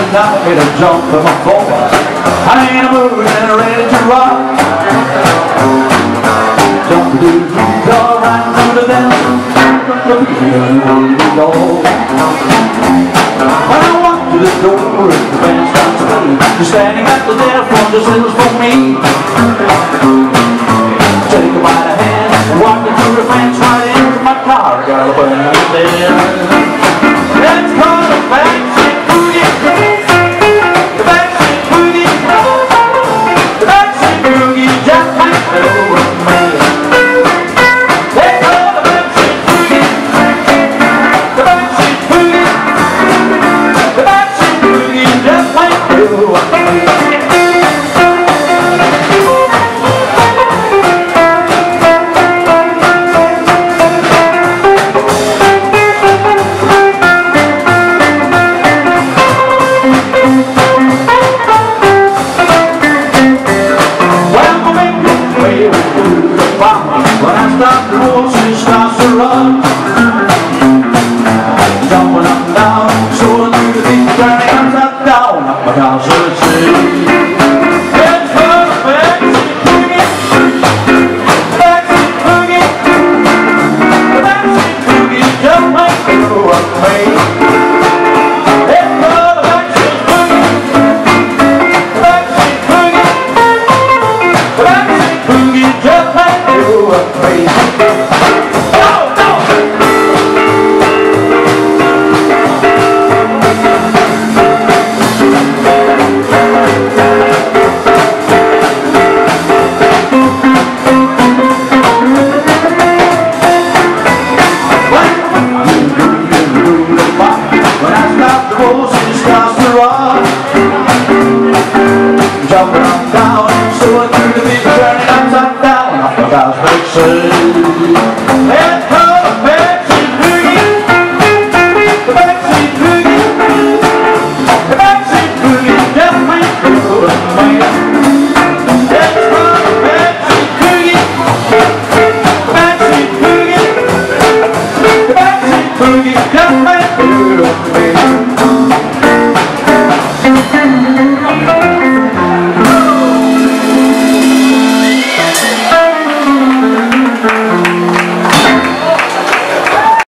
tonight, made a jump from a floor. I ain't a moving and ready to rock. Jump to do the guitar right under them. When I walk to the door and the band starts playing, you're standing at the there front, just it was for me. Take her by the hand and walk me through the fence right into my car. Got a burning there. Let's call the backseat boogie. The backseat boogie. The backseat boogie just might go with me. Let's call the backseat boogie. The backseat boogie. The backseat boogie just might go with me. When I stop the horse, she starts to run. Jumping up and down, soaring through the deep, turning upside down, up my house to the sea. It's for the backseat boogie, backseat boogie, the backseat boogie just might go with me.